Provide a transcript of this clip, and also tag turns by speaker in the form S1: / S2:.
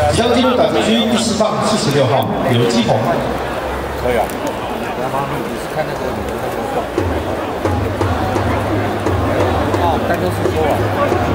S1: 即将进入打击区第4棒46号刘基宏。
S2: 可以啊。然后你是看那个你的那个动。哦，单都是说完。